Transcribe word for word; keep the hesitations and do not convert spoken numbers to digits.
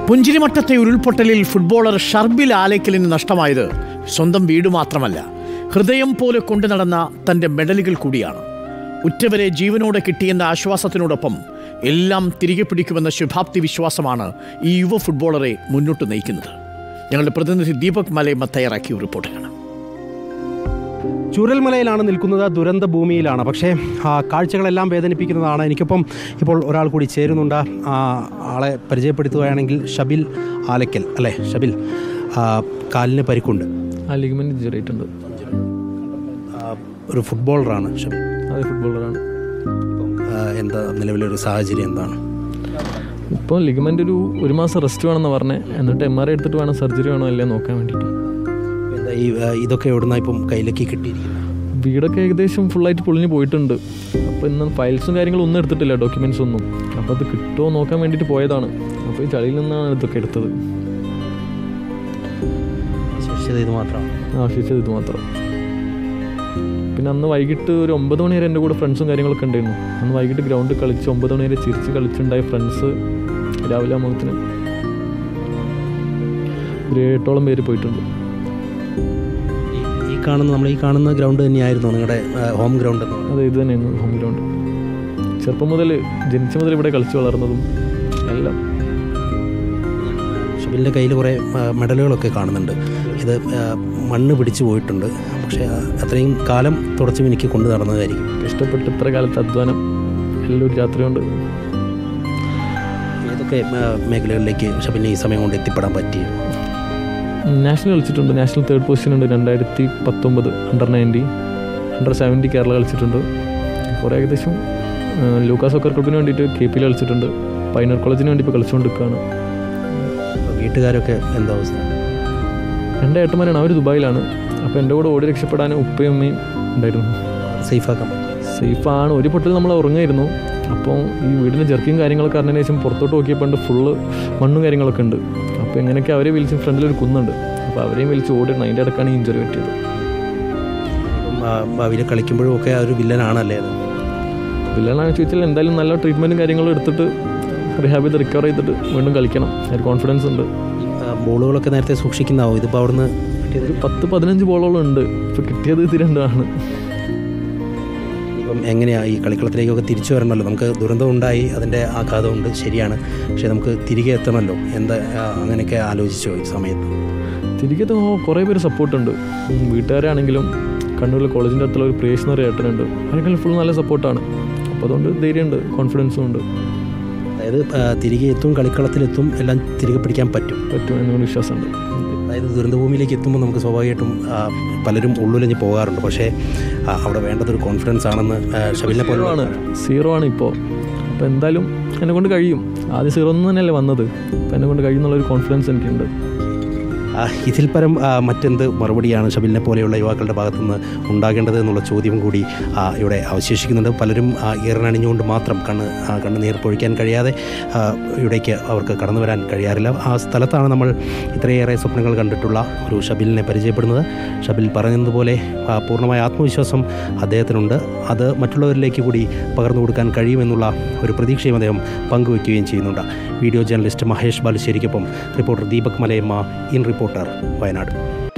പുഞ്ചിരിമട്ടത്തെ ഉരുൾപൊട്ടലിൽ ഫുട്ബോളർ ഷർബിൽ ആലേക്കലിന് നഷ്ടമായത് സ്വന്തം വീട് മാത്രമല്ല, ഹൃദയം പോലെ കൊണ്ടു നടന്ന തൻ്റെ മെഡലുകൾ കൂടിയാണ്. ഉറ്റവരെ ജീവനോടെ കിട്ടിയെന്ന ആശ്വാസത്തിനോടൊപ്പം എല്ലാം തിരികെ പിടിക്കുമെന്ന ശുഭാപ്തി വിശ്വാസമാണ് ഈ യുവ ഫുട്ബോളറെ മുന്നോട്ട് നയിക്കുന്നത്. ഞങ്ങളുടെ പ്രതിനിധി ദീപക് മലയമ്മ തയ്യാറാക്കിയ റിപ്പോർട്ട് കാണാം. ചൂരൽമലയിലാണ് നിൽക്കുന്നത്, ദുരന്ത ഭൂമിയിലാണ്. പക്ഷേ കാഴ്ചകളെല്ലാം വേദനിപ്പിക്കുന്നതാണ്. എനിക്കിപ്പം ഇപ്പോൾ ഒരാൾ കൂടി ചേരുന്നുണ്ട്. ആളെ പരിചയപ്പെടുത്തുകയാണെങ്കിൽ ഷബിൽ ആലക്കൽ അല്ലേ? ഷബിൽ, കാലിന് പരിക്കുണ്ട്, ലിഗമെന്റ് ഇഞ്ചുറി ആയിട്ടുണ്ട്. ഒരു ഫുട്ബോളറാണ് ഷബിൽ. അതെ, ഫുട്ബോളറാണ്. എന്താ നിലവിലെ ഒരു സാഹചര്യം എന്താണ്? ഇപ്പോൾ ലിഗമെന്റ് ഒരു ഒരു മാസം റെസ്റ്റ് വേണമെന്ന് പറഞ്ഞത്, എന്നിട്ട് എം ആർ ഐ എടുത്തിട്ട് വേണം സർജറി വേണോ അല്ലേ നോക്കാൻ വേണ്ടിയിട്ട്. എന്താ ഈ ഇതൊക്കെ എവിടുന്ന ഇപ്പം കയ്യിലേക്ക് കിട്ടിയിരിക്കുന്നത്? വീടൊക്കെ ഏകദേശം ഫുള്ളായിട്ട് പൊളിഞ്ഞ് പോയിട്ടുണ്ട്. അപ്പോൾ ഇന്ന് ഫയൽസും കാര്യങ്ങളും ഒന്നും എടുത്തിട്ടില്ല, ഡോക്യുമെൻറ്റ്സ് ഒന്നും. അപ്പോൾ അത് കിട്ടുമോ നോക്കാൻ വേണ്ടിയിട്ട് പോയതാണ്. അപ്പോൾ ഈ ചളിയിൽ നിന്നാണ് ഇതൊക്കെ എടുത്തത്. ശേഷിച്ചത് ഇത് മാത്രമാണ്? ആ, ശേഷിച്ചത് ഇത് മാത്രം. പിന്നെ അന്ന് വൈകിട്ട് ഒരു ഒമ്പത് മണി വരെ എൻ്റെ കൂടെ ഫ്രണ്ട്സും കാര്യങ്ങളൊക്കെ ഉണ്ടായിരുന്നു. അന്ന് വൈകിട്ട് ഗ്രൗണ്ടിൽ കളിച്ച് ഒമ്പത് മണി വരെ ചിരിച്ച് കളിച്ചുണ്ടായ ഫ്രണ്ട്സ് രാവിലെ ആകുമ്പോഴത്തിന് ഒരു എട്ടോളം പേര് പോയിട്ടുണ്ട്. ഈ കാണുന്ന നമ്മൾ ഈ കാണുന്ന ഗ്രൗണ്ട് തന്നെയായിരുന്നു നിങ്ങളുടെ ഹോം ഗ്രൗണ്ട്? അതെ, ഇത് തന്നെയായിരുന്നു ഹോം ഗ്രൗണ്ട്. ചെറുപ്പം മുതൽ ജനിച്ച മുതൽ ഇവിടെ കളിച്ച് വളർന്നതും എല്ലാം. ഷബിലിൻ്റെ കയ്യിൽ കുറേ മെഡലുകളൊക്കെ കാണുന്നുണ്ട്. ഇത് മണ്ണ് പിടിച്ചു പോയിട്ടുണ്ട്, പക്ഷേ അത്രയും കാലം തുടച്ചു എനിക്ക് കൊണ്ടു നടന്നതായിരിക്കും. ഇഷ്ടപ്പെട്ട് ഇത്ര കാലത്ത് അധ്വാനം എല്ലാം ഒരു യാത്രയുണ്ട്. ഏതൊക്കെ മേഖലകളിലേക്ക് ഷബിലിന് ഈ സമയം കൊണ്ട് എത്തിപ്പെടാൻ പറ്റി? നാഷണൽ കളിച്ചിട്ടുണ്ട്. നാഷണൽ തേർഡ് പൊസിഷൻ ഉണ്ട് രണ്ടായിരത്തി പത്തൊമ്പത് under ninety under seventy Kerala കളിച്ചിട്ടുണ്ട്. കുറേ ഏകദേശം ലൂക്കാസ് സോക്കർ ക്ലബിന് വേണ്ടിയിട്ട് കെ പിയിൽ കളിച്ചിട്ടുണ്ട്. പൈനർ കോളേജിന് വേണ്ടി ഇപ്പോൾ കളിച്ചുകൊണ്ടിരിക്കുകയാണ്. വീട്ടുകാരൊക്കെ എന്താ അവസ്ഥ? രണ്ട് ഏട്ടന്മാരാണ്, അവർ ദുബായിലാണ്. അപ്പോൾ എൻ്റെ കൂടെ ഓടി രക്ഷപ്പെടാൻ ഉപ്പയും അമ്മയും ഉണ്ടായിരുന്നു. സേഫാക്കാൻ സേഫാണ്. ഒരു പൊട്ടിൽ നമ്മൾ ഉറങ്ങായിരുന്നു. അപ്പോൾ ഈ വീടിൻ്റെ ജർക്കിയും കാര്യങ്ങളൊക്കെ അറിഞ്ഞതിന് ശേഷം പുറത്തോട്ട് നോക്കിയപ്പോൾ ഫുള്ള് മണ്ണും കാര്യങ്ങളൊക്കെ ഉണ്ട്. അപ്പോൾ എങ്ങനെയൊക്കെ അവരെ വിളിച്ച് ഫ്രണ്ടിലൊരു കുന്നുണ്ട്, അപ്പോൾ അവരെയും വിളിച്ച് ഓടിയിരുന്നു. അതിൻ്റെ ഇടക്കാണ് ഈ ഇഞ്ചുറി പറ്റിയത്. ഭാവിയിൽ കളിക്കുമ്പോഴും ഒക്കെ ഒരു വില്ലനാണല്ലേ അത്? വില്ലനാണെന്ന് ചോദിച്ചാൽ എന്തായാലും നല്ല ട്രീറ്റ്മെൻറ്റും കാര്യങ്ങളും എടുത്തിട്ട് റിഹാബ് ചെയ്ത് റിക്കവർ ചെയ്തിട്ട് വീണ്ടും കളിക്കണം, ഒരു കോൺഫിഡൻസ് ഉണ്ട്. ബോളുകളൊക്കെ നേരത്തെ സൂക്ഷിക്കുന്നതാവും, ഇതിപ്പോൾ അവിടുന്ന് ഒരു പത്ത് പതിനഞ്ച് ബോളോളം ഉണ്ട്. ഇപ്പോൾ കിട്ടിയത് ഇത് രണ്ടാണ്. ഇപ്പം എങ്ങനെയാണ് ഈ കളിക്കളത്തിലേക്കൊക്കെ തിരിച്ചു വരണമല്ലോ? നമുക്ക് ദുരന്തം ഉണ്ടായി, അതിൻ്റെ ആഘാതമുണ്ട്, ശരിയാണ്. പക്ഷേ നമുക്ക് തിരികെ എത്തണമല്ലോ. എന്താ അങ്ങനെയൊക്കെ ആലോചിച്ചോ ഈ സമയത്ത്? തിരികെ എത്തുമ്പോൾ കുറേ പേര് സപ്പോർട്ടുണ്ട്. വീട്ടുകാരാണെങ്കിലും കണ്ണൂരിൽ കോളേജിൻ്റെ അടുത്തുള്ള ഒരു പ്രേസ് എന്ന് പറയുന്ന ഏട്ടനുണ്ട്. അതിനേക്കാളും ഫുൾ നല്ല സപ്പോർട്ടാണ്. അപ്പോൾ അതുകൊണ്ട് ധൈര്യമുണ്ട്, കോൺഫിഡൻസും ഉണ്ട്. അതായത് തിരികെ എത്തും, കളിക്കളത്തിലെത്തും, എല്ലാം തിരികെ പിടിക്കാൻ പറ്റും പറ്റും എന്നൊരു വിശ്വാസമുണ്ട്. അതായത് ദുരന്തഭൂമിയിലേക്ക് എത്തുമ്പോൾ നമുക്ക് സ്വാഭാവികമായിട്ടും പലരും ഉള്ളുലഞ്ഞ് പോകാറുണ്ട്. പക്ഷേ അവിടെ വേണ്ടതൊരു കോൺഫിഡൻസ് ആണെന്ന് ഷബിലിനെ പോലെ ആണ്. സീറോ ആണ് ഇപ്പോൾ. അപ്പോൾ എന്തായാലും എന്നെ കൊണ്ട് കഴിയും. ആദ്യം സീറോ ഒന്നും തന്നെയല്ലേ വന്നത്. അപ്പോൾ എന്നെ കൊണ്ട് കഴിയുന്നുള്ളൊരു കോൺഫിഡൻസ് എനിക്കുണ്ട്. ഇതിൽ പരം മറ്റെന്ത് മറുപടിയാണ് ഷബിലിനെ പോലെയുള്ള യുവാക്കളുടെ ഭാഗത്തുനിന്ന് ഉണ്ടാകേണ്ടത് എന്നുള്ള ചോദ്യം കൂടി ഇവിടെ അവശേഷിക്കുന്നുണ്ട്. പലരും ഈറനണിഞ്ഞുകൊണ്ട് മാത്രം കണ്ണ് കണ്ണ് നീർ പൊഴിക്കാൻ കഴിയാതെ ഇവിടേക്ക് അവർക്ക് കടന്നു വരാൻ കഴിയാറില്ല. ആ സ്ഥലത്താണ് നമ്മൾ ഇത്രയേറെ സ്വപ്നങ്ങൾ കണ്ടിട്ടുള്ള ഒരു ഷബിലിനെ പരിചയപ്പെടുന്നത്. ഷബിൽ പറയുന്നതുപോലെ പൂർണ്ണമായ ആത്മവിശ്വാസം അദ്ദേഹത്തിനുണ്ട്. അത് മറ്റുള്ളവരിലേക്ക് കൂടി പകർന്നു കൊടുക്കാൻ കഴിയുമെന്നുള്ള ഒരു പ്രതീക്ഷയും അദ്ദേഹം പങ്കുവയ്ക്കുകയും ചെയ്യുന്നുണ്ട്. വീഡിയോ ജേർണലിസ്റ്റ് മഹേഷ് ബാലുശ്ശേരിക്കൊപ്പം റിപ്പോർട്ടർ ദീപക് മലയമ്മ, ഇൻ റിപ്പോർട്ടർ, വയനാട്.